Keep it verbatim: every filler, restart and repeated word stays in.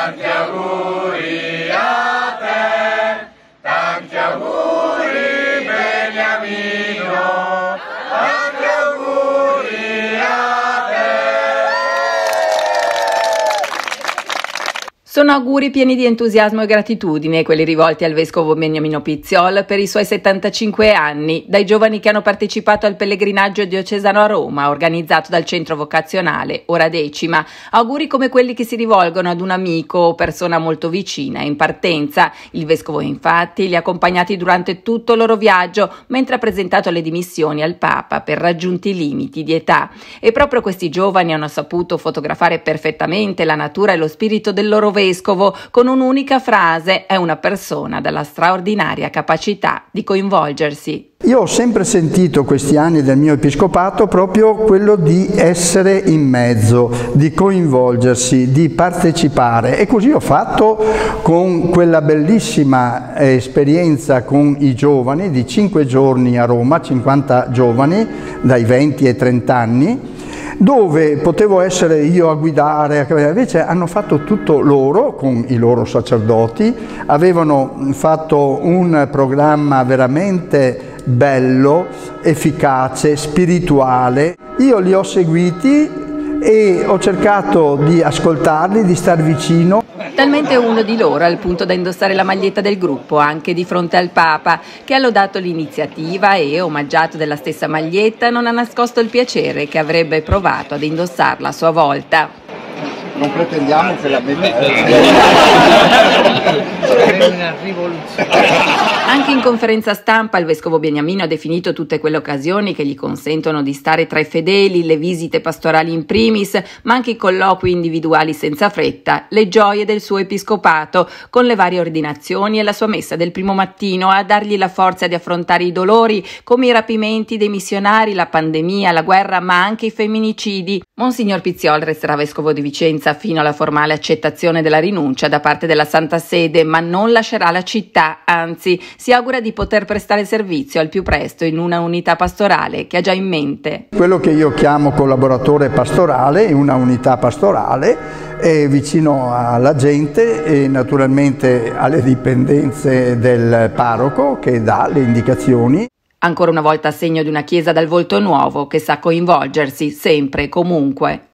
Tanti auguri a te, tanti auguri Beniamino, tanti auguri a te. Sono auguri pieni di entusiasmo e gratitudine, quelli rivolti al vescovo Beniamino Pizziol per i suoi settantacinque anni, dai giovani che hanno partecipato al pellegrinaggio diocesano a Roma, organizzato dal centro vocazionale Ora Decima. Auguri come quelli che si rivolgono ad un amico o persona molto vicina in partenza. Il vescovo infatti li ha accompagnati durante tutto il loro viaggio, mentre ha presentato le dimissioni al Papa per raggiunti limiti di età. E proprio questi giovani hanno saputo fotografare perfettamente la natura e lo spirito del loro vescovo vescovo con un'unica frase: è una persona dalla straordinaria capacità di coinvolgersi. Io ho sempre sentito questi anni del mio episcopato proprio quello di essere in mezzo, di coinvolgersi, di partecipare, e così ho fatto con quella bellissima esperienza con i giovani di cinque giorni a Roma, cinquanta giovani dai venti ai trenta anni, dove potevo essere io a guidare, invece hanno fatto tutto loro con i loro sacerdoti, avevano fatto un programma veramente bello, efficace, spirituale. Io li ho seguiti e ho cercato di ascoltarli, di star vicino. Talmente uno di loro al punto da indossare la maglietta del gruppo anche di fronte al Papa, che ha lodato l'iniziativa e, omaggiato della stessa maglietta, non ha nascosto il piacere che avrebbe provato ad indossarla a sua volta. Non pretendiamo che la metta una rivoluzione. Anche in conferenza stampa il vescovo Beniamino ha definito tutte quelle occasioni che gli consentono di stare tra i fedeli, le visite pastorali in primis, ma anche i colloqui individuali senza fretta, le gioie del suo episcopato, con le varie ordinazioni e la sua messa del primo mattino, a dargli la forza di affrontare i dolori come i rapimenti dei missionari, la pandemia, la guerra, ma anche i femminicidi. Monsignor Pizziol resterà vescovo di Vicenza fino alla formale accettazione della rinuncia da parte della Santa Sede, ma non lascerà la città, anzi si augura di poter prestare servizio al più presto in una unità pastorale che ha già in mente. Quello che io chiamo collaboratore pastorale, una unità pastorale, è vicino alla gente e naturalmente alle dipendenze del parroco che dà le indicazioni. Ancora una volta segno di una chiesa dal volto nuovo che sa coinvolgersi sempre e comunque.